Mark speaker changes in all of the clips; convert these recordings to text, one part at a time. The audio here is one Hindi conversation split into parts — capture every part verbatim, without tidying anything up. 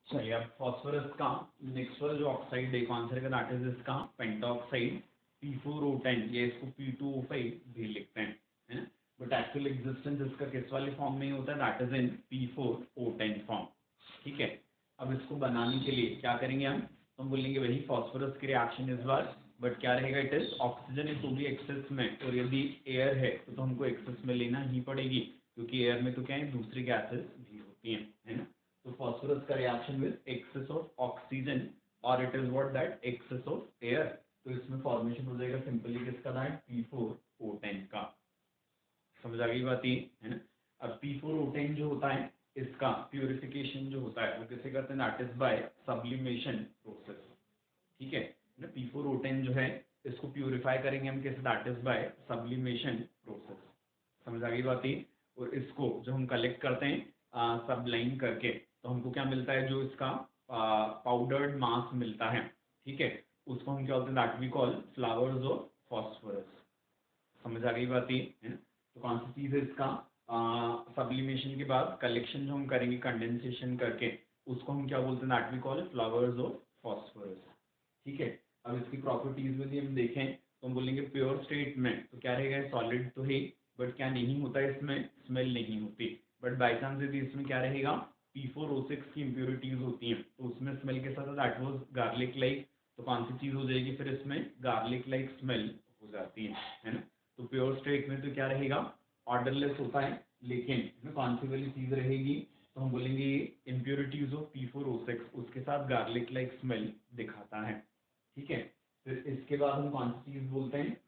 Speaker 1: चलिए अब फॉस्फोरस का नेक्स्ट वाला जो ऑक्साइड है कौन सा दैट इज इसका pentoxide P four O ten, या इसको पी टू ओ फाइव भी लिखते हैं, है ना। बट एक्चुअल एग्जिस्टेंस इसका किस वाले फॉर्म में ही होता है, that is in P four O ten form. ठीक है, अब इसको बनाने के लिए क्या करेंगे हम, तो हम बोलेंगे वही फॉस्फोरस की रिएक्शन इस बार, बट क्या रहेगा, इट इज ऑक्सीजन है तो भी एक्सेस में, और यदि एयर है तो, तो हमको एक्सेस में लेना ही पड़ेगी, क्योंकि एयर में तो क्या है दूसरी गैसेस भी होती हैं, है ना। तो phosphorus का reaction with excess of oxygen or it is what that excess of air, तो इसमें फॉर्मेशन हो जाएगा सिंपली किसका, that P four O ten का। समझ आ गई बात ये, है ना। अब पी फोर ओ टेन जो होता है इसका प्यूरिफिकेशन जो होता है वो कैसे करते हैं, that is by sublimation process. ठीक है ना, पी फोर ओ टेन जो है इसको प्यूरिफाई करेंगे हम कैसे, that is by sublimation process. समझ आ गई बात ये। और इसको जो हम कलेक्ट करते हैं सबलाइन करके, तो हमको क्या मिलता है, जो इसका पाउडर्ड मास मिलता है, ठीक है, उसको हम क्या बोलते हैं, that we call flowers of phosphorus. समझ आ गई बात ये, है ना। तो कौन सी चीज़ है इसका, सब्लिमेशन के बाद कलेक्शन जो हम करेंगे कंडेंसेशन करके, उसको हम क्या बोलते हैं, that we call flowers of phosphorus. ठीक है, अब इसकी प्रॉपर्टीज में यदि हम देखें तो हम बोलेंगे प्योर स्टेट में तो क्या रहेगा, सॉलिड तो है, बट क्या नहीं होता है इसमें, स्मेल नहीं होती। बट बाई चांस यदि इसमें क्या रहेगा, पी फोर ओ सिक्स की इम्प्योरिटीज होती हैं तो उसमें स्मेल के साथ दैट वॉज गार्लिक लाइक, तो कौन सी चीज़ हो जाएगी फिर इसमें, गार्लिक लाइक स्मेल हो जाती है, है ना। तो प्योर स्टेट में तो क्या रहेगा, ऑर्डरलेस होता है, लेकिन इसमें कौन सी वाली चीज़ रहेगी, तो हम बोलेंगे impurities of P four O six उसके साथ गार्लिक लाइक स्मेल दिखाता है। ठीक है, फिर इसके बाद हम कौन सी चीज़ बोलते हैं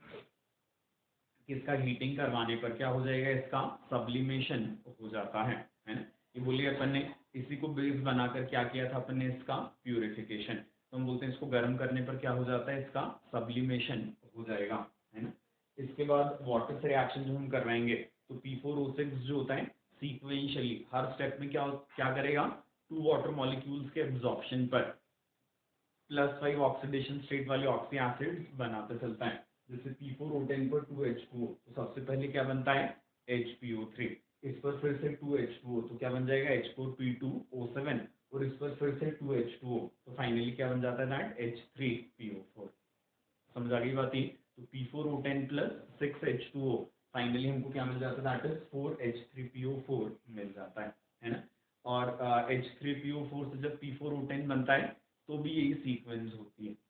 Speaker 1: कि इसका हीटिंग करवाने पर क्या हो जाएगा, इसका सब्लिमेशन हो जाता है, है ना। ये बोलिए अपन ने इसी को बेस बनाकर क्या किया था अपन ने, इसका प्यूरिफिकेशन, तो हम बोलते हैं इसको गर्म करने पर क्या हो जाता है, इसका सब्लिमेशन हो जाएगा, है ना। इसके बाद वाटर से रिएक्शन जो हम करवाएंगे, तो पी फोर ओ सिक्स जो होता है सीक्वेंशियली हर स्टेप में क्या क्या करेगा, टू वाटर मॉलिक्यूल्स के एब्जॉर्प्शन पर प्लस फाइव ऑक्सीडेशन स्टेट वाले ऑक्सी एसिड बनाते चलता है। जैसे पी फोर ओ टेन पर टू एच टू ओ, तो सबसे पहले क्या बनता है, एच पी ओ थ्री, इस पर फिर से टू एच टू ओ, तो क्या बन जाएगा H four P two O seven, और इस पर फिर से टू एच टू ओ, तो फाइनली क्या बन जाता है, that H three P O four. समझ आ गई बात ये। तो P four O ten plus six H two O, finally हमको क्या मिल जाता है, that is four H three P O four मिल जाता है, है ना। और H three P O four से जब पी फोर ओ टेन बनता है तो भी यही सीक्वेंस होती है।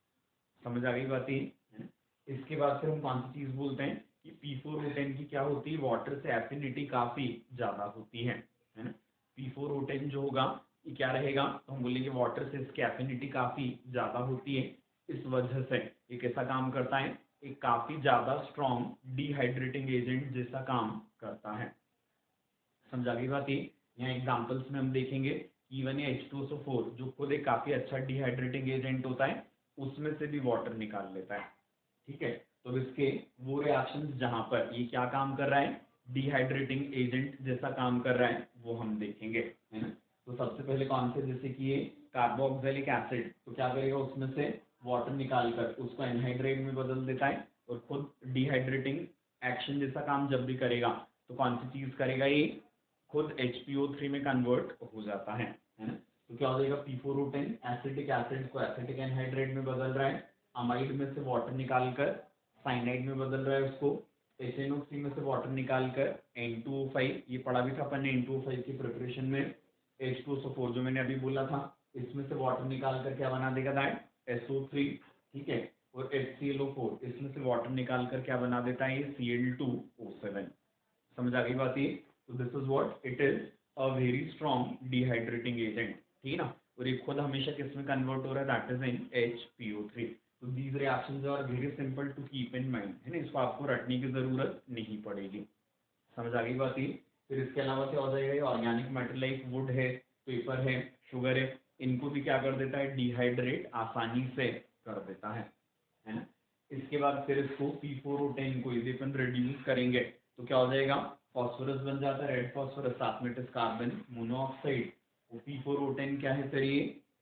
Speaker 1: समझ आ गई बात ये, है ना। इसके बाद फिर हम कौन सी चीज़ बोलते हैं कि पी फोर ओ टेन की क्या होती है, वाटर से एफिनिटी काफ़ी ज़्यादा होती है, है ना। पी फोर ओ टेन जो होगा ये क्या रहेगा, तो हम बोलेंगे वाटर से इसकी एफिनिटी काफ़ी ज़्यादा होती है, इस वजह से ये कैसा काम करता है, एक काफ़ी ज़्यादा स्ट्रॉन्ग डिहाइड्रेटिंग एजेंट जैसा काम करता है। समझ आ गई बात ये। यहाँ एग्जाम्पल्स में हम देखेंगे, इवन ये H two S O four जो खुद एक काफ़ी अच्छा डिहाइड्रेटिंग एजेंट होता है, उसमें से भी वाटर निकाल लेता है। ठीक है, तो इसके वो रिएक्शंस जहाँ पर ये क्या काम कर रहा है, डिहाइड्रेटिंग एजेंट जैसा काम कर रहा है, वो हम देखेंगे, है ना। तो सबसे पहले कौन से, जैसे कि ये कार्बोक्सिलिक एसिड, तो क्या करेगा, उसमें से वाटर निकाल कर उसको एनहाइड्रेट में बदल देता है, और खुद डिहाइड्रेटिंग एक्शन जैसा काम जब भी करेगा तो कौन सी चीज़ करेगा, ये खुद एच पी ओ थ्री में कन्वर्ट हो जाता है, है ना। तो क्या हो जाएगा, P four O ten acetic acid को एसिटिक एनहाइड्रेट में बदल रहा है, अमाइड में से वाटर निकाल कर साइनाइड में बदल रहा है उसको, एच एन ओ थ्री में से वाटर निकाल कर एन टू ओ फाइव, ये पढ़ा भी था अपन ने एन टू ओ फाइव की प्रिपरेशन में, H two S O four जो मैंने अभी बोला था, इसमें से वाटर निकाल कर क्या बना देगा, दैट एस ओ थ्री। ठीक है, और H C L O four इसमें से वाटर निकाल कर क्या बना देता है, ये C L two O seven. समझ आ गई बात ये। तो this is what it is, a very strong dehydrating agent, ठीक है ना। और ये खुद हमेशा किस में कन्वर्ट हो रहा है, that is in H P O three. तो these reactions are very simple to keep in mind, है ना, इसको आपको रटने की जरूरत नहीं पड़ेगी। समझ आ गई बात ये। फिर इसके अलावा क्या हो जाएगा, ये ऑर्गेनिक मैटर लाइक वुड है, पेपर है, शुगर है, इनको भी क्या कर देता है, डिहाइड्रेट आसानी से कर देता है, है ना। इसके बाद फिर इसको पी फोर ओ टेन को यदि अपन रिड्यूस करेंगे तो क्या हो जाएगा, फॉस्फोरस बन जाता है, रेड फॉस्फोरस, साथ में कार्बन मोनोऑक्साइड। वो पी फोर ओ टेन क्या है, फिर ये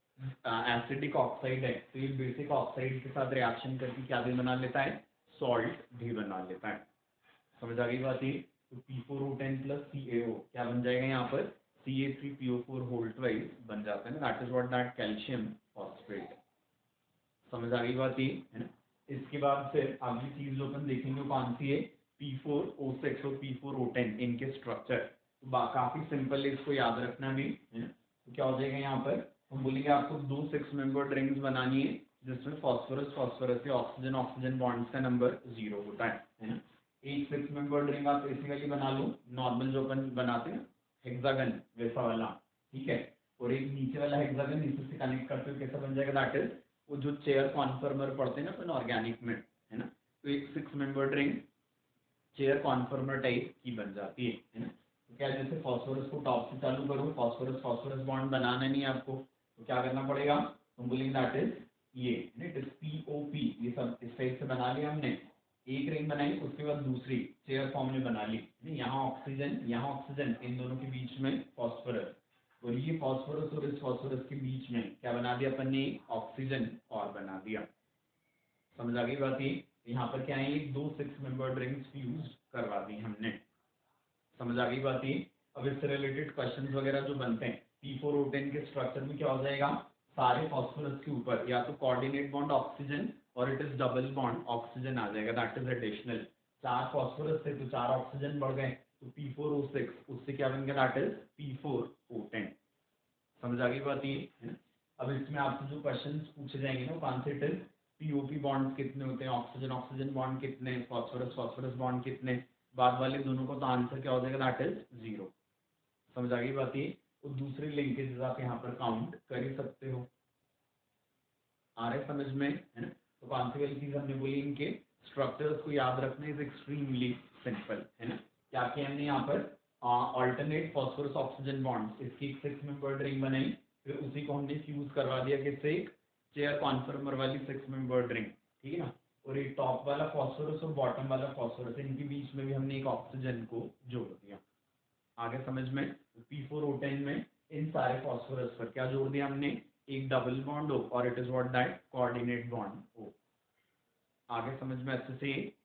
Speaker 1: एसिडिक ऑक्साइड है, तो ये बेसिक ऑक्साइड के साथ रिएक्शन करके क्या भी बना लेता है, सॉल्ट भी बना लेता है। समझ आ गई बात ये। तो P four O ten plus C A O क्या बन जाएगा, यहाँ पर C A three P O four whole twice बन जाता है ना, that is what that calcium phosphate. समझ आ गई बात ये है ना। इसके बाद फिर अगली चीज जो अपन देखेंगे वो कौन सी है, पी फोर ओ सिक्स और पी फोर ओ टेन, इनके स्ट्रक्चर। तो काफी सिंपल है, इसको याद रखना भी है ना। तो क्या हो जाएगा यहाँ पर, हम बोलेंगे आपको दो सिक्स मेंबर्ड रिंग्स बनानी है जिसमें फॉस्फोरस फॉस्फोरस से ऑक्सीजन ऑक्सीजन बॉन्ड्स का नंबर जीरो होता है है ना। एक सिक्स मेंबर्ड रिंग आप बेसिकली बना लो, नॉर्मल जो अपन बनाते हैं हेक्सागन वैसा वाला, ठीक है। और एक नीचे वाला हेक्सागन नीचे से कनेक्ट करते हुए कैसा बन जाएगा, दैट इज वो जो चेयर कॉन्फर्मर पढ़ते हैं ना अपन ऑर्गेनिक में, है ना। तो एक six membered ring chair conformer type की बन जाती है है ना। तो क्या जैसे फॉस्फोरस को टॉप से चालू करो, फॉस्फोरस फॉस्फोरस बॉन्ड बनाना नहीं है आपको, तो क्या करना पड़ेगा, तो बोलेंगे दैट इज ये it is P O P, ये सब इस टाइप से बना लिया हमने। एक रिंग बनाई, उसके बाद दूसरी चेयर फॉर्म में बना ली, यहाँ ऑक्सीजन यहाँ ऑक्सीजन, इन दोनों के बीच में फॉस्फोरस, और ये फॉस्फोरस और इस फॉस्फोरस के बीच में क्या बना दिया अपन ने, ऑक्सीजन और बना दिया। समझ आ गई बात ये। यहाँ पर क्या है, दो सिक्स मेंबर्ड रिंग्स फ्यूज करवा दी हमने। समझ आ गई बात ये। अब इससे रिलेटेड क्वेश्चंस वगैरह जो बनते हैं, पी फोर ओ टेन के स्ट्रक्चर में क्या हो जाएगा, सारे फॉस्फोरस के ऊपर या तो कोऑर्डिनेट बॉन्ड ऑक्सीजन और it is double bond oxygen आ जाएगा, दैट इज एडिशनल। चार फॉस्फोरस थे तो चार ऑक्सीजन बढ़ गए, तो पी फोर ओ सिक्स, उससे क्या बन गया, that is P four O ten. समझ आ गई बात ये है ना। अब इसमें आपसे जो क्वेश्चन पूछे जाएंगे ना, कौन से इट इज पीओपी बॉन्ड कितने होते हैं, ऑक्सीजन ऑक्सीजन बॉन्ड कितने, फॉस्फोरस फॉस्फोरस बॉन्ड कितने, बाद वाले दोनों को तो आंसर क्या हो जाएगा, दैट इज जीरो। समझ आ गई बात ये। और दूसरे लिंकेजेस आप यहाँ पर काउंट कर ही सकते हो, आ रहे समझ में है ना। तो कौन सी वाली चीज हमने बोली, इनके स्ट्रक्चर्स को याद रखना इज एक्सट्रीमली सिंपल है ना। क्या किया हमने यहाँ पर, ऑल्टरनेट फॉस्फोरस ऑक्सीजन बॉन्ड, इसकी एक सिक्स मेंबर्ड रिंग बनाई, फिर उसी को हमने फ्यूज करवा दिया किससे, एक चेयर कॉन्फर्मर वाली सिक्स मेंबर्ड रिंग, ठीक है ना। और एक टॉप वाला फॉस्फोरस और बॉटम वाला फॉस्फोरस, इनके बीच में भी हमने एक ऑक्सीजन को जोड़ दिया। आगे समझ में, पी फोर ओ टेन में इन सारे फॉस्फोरस पर क्या जोड़ दिया हमने, एक डबल बॉन्ड हो और it is what that coordinate bond हो। आगे समझ में अच्छे से